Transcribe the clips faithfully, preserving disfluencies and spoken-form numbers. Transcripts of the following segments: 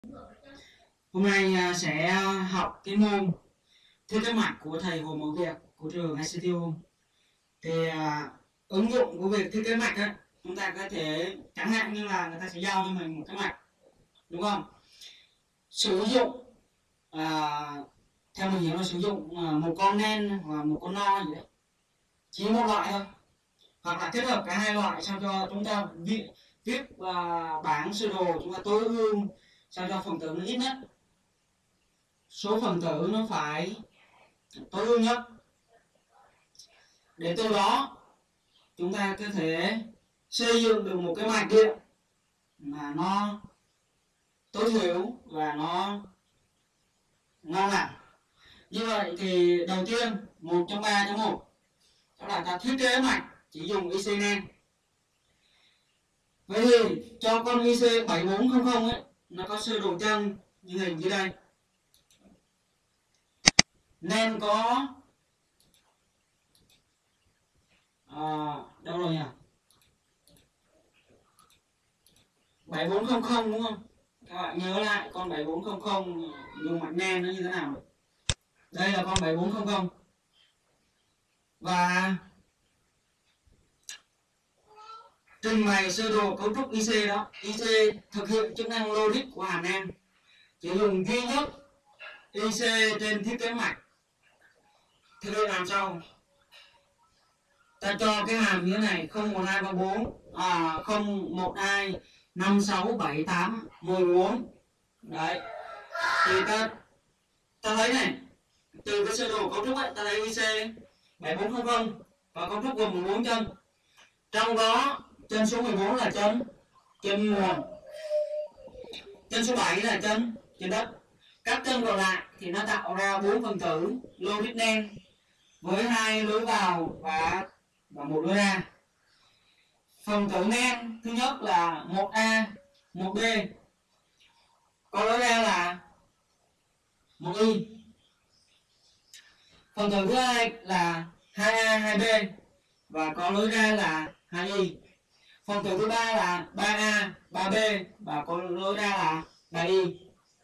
Hôm nay sẽ học cái môn thiết kế mạch của thầy Hồ Mậu Việt của trường i xê tê u. Thì à, ứng dụng của việc thiết kế mạch á, chúng ta có thể chẳng hạn như là người ta sẽ giao cho mình một cái mạch, đúng không? Sử dụng à, theo mình hiểu là sử dụng à, một con nen hoặc một con no gì đấy, chỉ một loại thôi, hoặc là kết hợp cả hai loại sao cho chúng ta viết viết à, bảng sơ đồ chúng ta tối ưu sao cho phần tử nó ít nhất, số phần tử nó phải tối ưu nhất, để từ đó chúng ta có thể xây dựng được một cái mạch điện mà nó tối thiểu và nó ngon lành. Như vậy thì đầu tiên một trong ba trong một đó là ta thiết kế mạch chỉ dùng i xê nen. Vậy thì cho con i xê bảy bốn không không ấy, nó có sơ đồ chân như hình dưới đây. Nen có à, đâu rồi nhỉ, bảy bốn không không đúng không? Các bạn nhớ lại con bảy bốn không không dùng mạch nen nó như thế nào. Đây là con bảy bốn không không. Và trình bày sơ đồ cấu trúc i xê đó, i xê thực hiện chức năng logic của hàm nen chỉ dùng duy nhất i xê trên thiết kế mạch. Thực hiện làm sau, ta cho cái hàm như thế này không một hai ba bốn à, không một hai năm sáu bảy tám mười bốn. Đấy, thì ta ta thấy này, từ cái sơ đồ cấu trúc ấy, ta thấy i xê bảy bốn không không và cấu trúc gồm mười bốn chân. Trong đó chân số mười bốn là chân chân nguồn, chân số bảy là chân chân đất. Các chân còn lại thì nó tạo ra bốn phần tử logic nen với hai lối vào và và một lối ra. Phần tử nen thứ nhất là một a, một b, có lối ra là một y. Phần tử thứ hai là hai a, hai b và có lối ra là hai y. Phần tử thứ ba là ba a, ba b và có lối ra là ba y.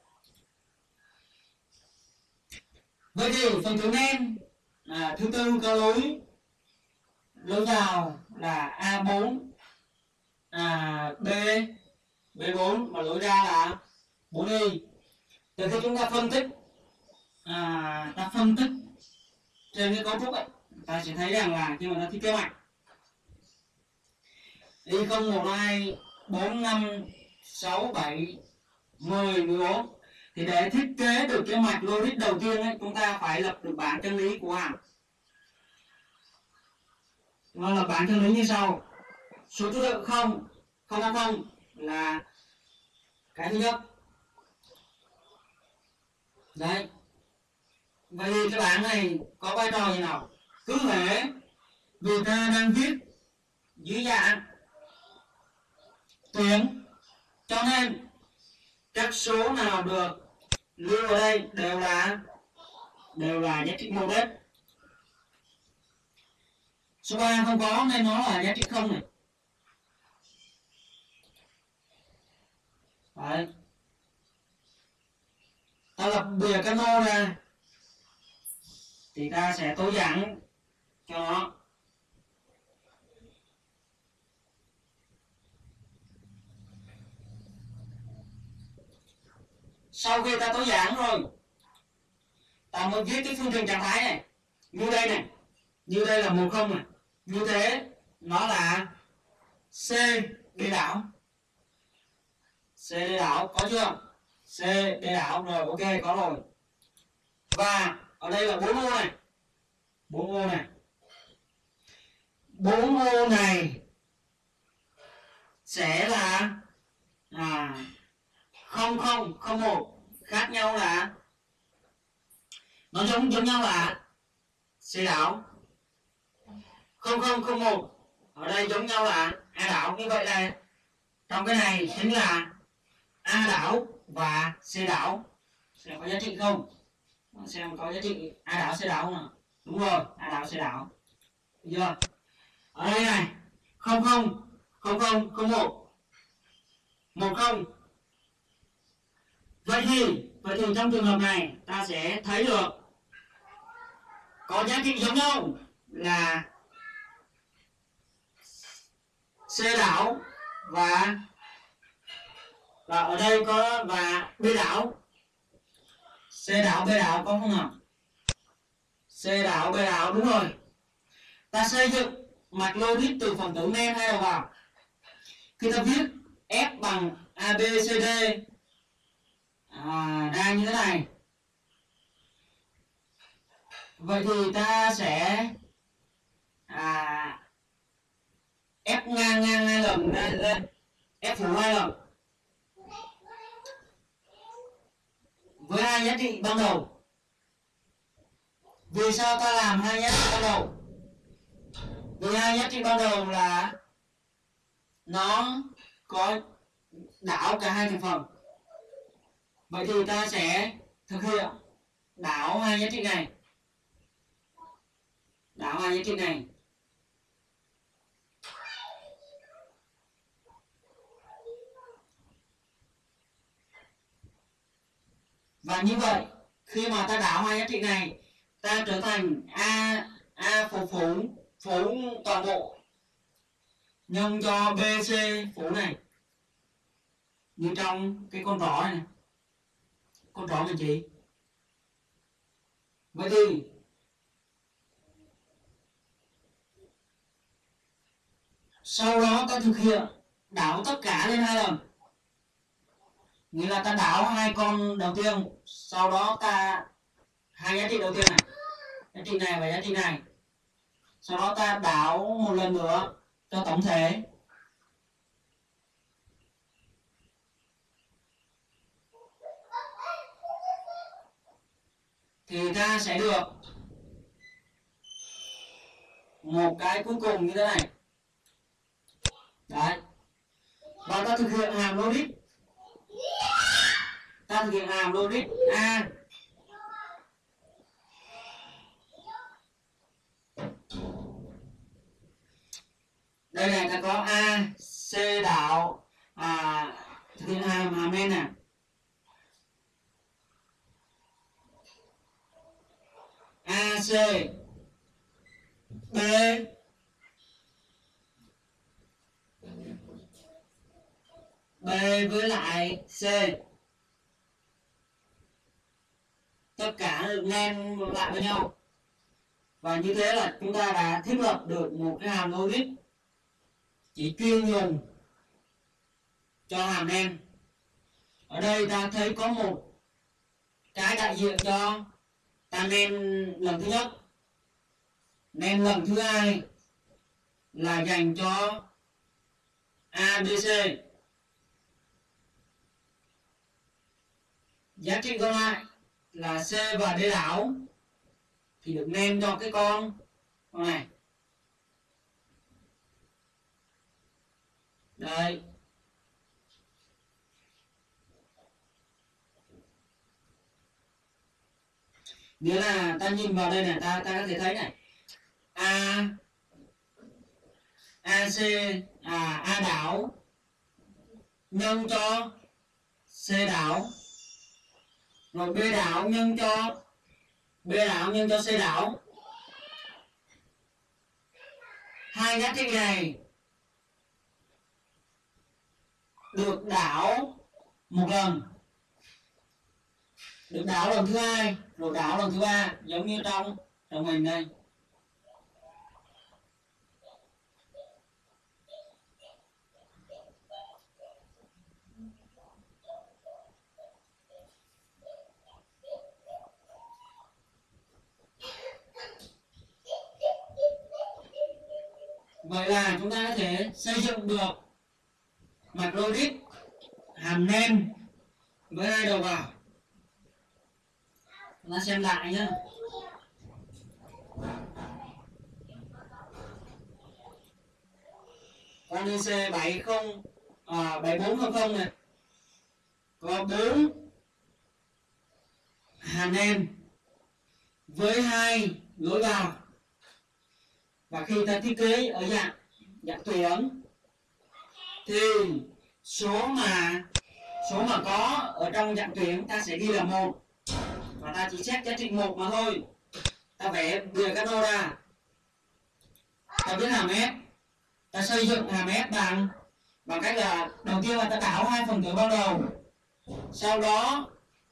Vậy thì phần tử nen à, thứ tư có lối lối vào là a bốn, à, b b bốn và lối ra là bốn y. Từ khi chúng ta phân tích à, ta phân tích trên cái cấu trúc ấy, ta sẽ thấy rằng là khi mà ta thiết kế mạch y không một hai bốn năm sáu bảy mười mười bốn thì để thiết kế được cái mạch logic đầu tiên ấy, chúng ta phải lập được bảng chân lý của hàm. Nó là bảng chân lý như sau: số thứ tự không không không không là cái thứ nhất. Đấy, vậy thì cái bảng này có vai trò gì nào? Cứ thể vì ta đang viết dưới dạng tuyến, cho nên các số nào được lưu ở đây đều là đều là giá trị một đấy. Số ba không có nên nó là giá trị không này. Đấy, ta lập bìa cái nô ra thì ta sẽ tối giản cho nó. Sau khi ta tối giản rồi, ta mới viết cái phương trình trạng thái này như đây này, như đây là một không này, như thế nó là C D đảo. C D đảo có chưa? C D đảo rồi, ok, có rồi. Và ở đây là bốn ô này, bốn ô này, bốn ô này sẽ là à, không không không một, khác nhau là nó giống giống nhau là C đảo. Không không không một ở đây giống nhau là A đảo. Như vậy là trong cái này chính là A đảo và C đảo sẽ có giá trị không? Xem có giá trị A đảo C đảo không nào? Đúng rồi, A đảo C đảo. Được chưa? Ở đây này không không không không không một một không Vậy thì, vậy thì trong trường hợp này ta sẽ thấy được có giá trị giống nhau là C đảo và và ở đây có và B đảo. C đảo B đảo có không nào? C đảo B đảo đúng rồi. Ta xây dựng mạch logic từ phần tử men hai đầu vào. Khi ta viết F bằng a bê xê đê à, ra như thế này, vậy thì ta sẽ à, F ngang ngang hai lần lên, lên F phụ hai lần với hai giá trị ban đầu. Vì sao ta làm hai giá trị ban đầu? Vì hai giá trị ban đầu là nó có đảo cả hai thành phần. Vậy thì ta sẽ thực hiện đảo hai giá trị này, đảo hai giá trị này. Và như vậy, khi mà ta đảo hai giá trị này, ta trở thành a a phủ phủ phủ toàn bộ nhân cho bc phủ này, như trong cái con trỏ này, này. Con trỏ mình chỉ. Vậy thì sau đó ta thực hiện đảo tất cả lên hai lần, nghĩa là ta đảo hai con đầu tiên, sau đó ta hai giá trị đầu tiên này, giá trị này và giá trị này, sau đó ta đảo một lần nữa cho tổng thể. Thì ta sẽ được một cái cuối cùng như thế này. Đấy. Và ta thực hiện hàm logic. Ta thực hiện hàm logic A đây này, ta có A, C đảo à, thực hiện hàm hàm men này. A, C, B, B với lại C. Tất cả được nen lại với nhau. Và như thế là chúng ta đã thiết lập được một cái hàm logic chỉ chuyên dùng cho hàm nen. Ở đây ta thấy có một cái đại diện cho ta nen lần thứ nhất, nen lần thứ hai là dành cho a bê xê. Giá trị còn lại là C và D đảo thì được nen cho cái con con này. Đây. Nghĩa là ta nhìn vào đây này, ta ta có thể thấy này. A AC à A đảo nhân cho C đảo, rồi B đảo nhân cho B đảo nhân cho C đảo. Hai giá trị này được đảo một lần, được đảo lần thứ hai, rồi đảo lần thứ ba, giống như trong trong hình đây. Vậy là chúng ta có thể xây dựng được mạch logic hàm nen với hai đầu vào. Chúng ta xem lại nhé. Con i xê bảy không à, bảy bốn không không này có bốn hàm nen với hai lối vào. Và khi ta thiết kế ở dạng dạng tùy ấn thì số mà số mà có ở trong dạng tuyến ta sẽ ghi là một, và ta chỉ xét giá trị một mà thôi. Ta vẽ bìa các đô ra, ta biết hàm f, ta xây dựng hàm f bằng bằng cách là đầu tiên là ta đảo hai phần tử ban đầu, sau đó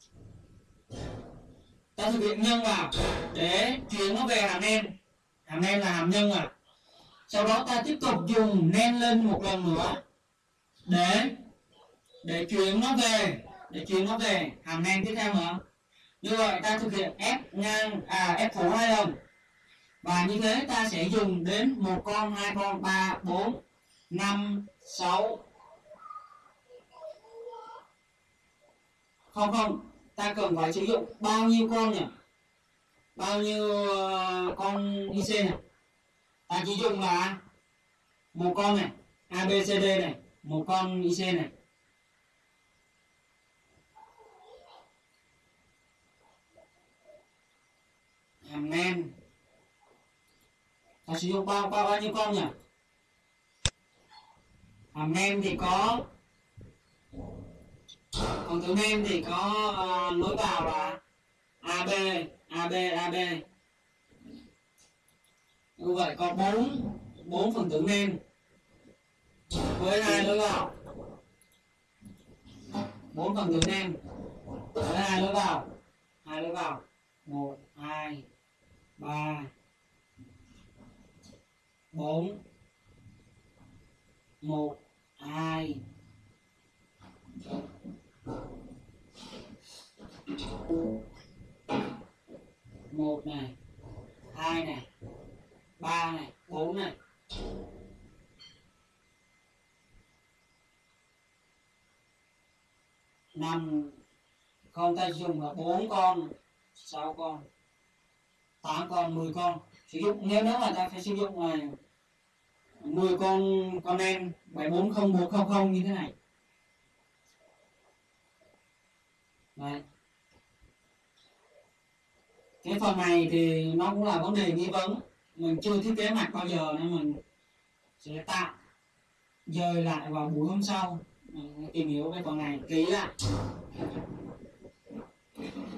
ta thực hiện nhân vào để chuyển nó về hàm nen. Hàm nen là hàm nhân à. Sau đó ta tiếp tục dùng nen lên một lần nữa để để chuyển nó về để chuyển nó về hàm nen tiếp theo nữa. Như vậy ta thực hiện f ngang à f phủ hai lần, và như thế ta sẽ dùng đến một con, hai con, ba, bốn, năm, sáu. Không không, ta cần phải sử dụng bao nhiêu con nhỉ? Bao nhiêu uh, con i xê này? Ta chỉ dùng là một con này, a bê xê đê này, một con i xê này. Hàm nen ta sử dụng bao bao bao nhiêu con nhỉ? Hàm nen thì có phần tử nen thì có uh, lối vào là ab ab ab. Như vậy có bốn bốn phần tử nen với hai lối vào, bốn phần tử nen với hai lối vào, hai lối vào một, hai, ba, bốn, một, hai, một này, hai này, ba này, bốn này. Năm con ta dùng là bốn con, sáu con, tám con, mười con. Sử dụng nếu nếu mà ta phải sử dụng là mười con con nen bảy bốn không bốn không không như thế này. Đấy. Cái phần này thì nó cũng là vấn đề nghi vấn, mình chưa thiết kế mạch bao giờ nên mình sẽ tạo dời lại vào buổi hôm sau mình tìm hiểu về phần này kỹ lại.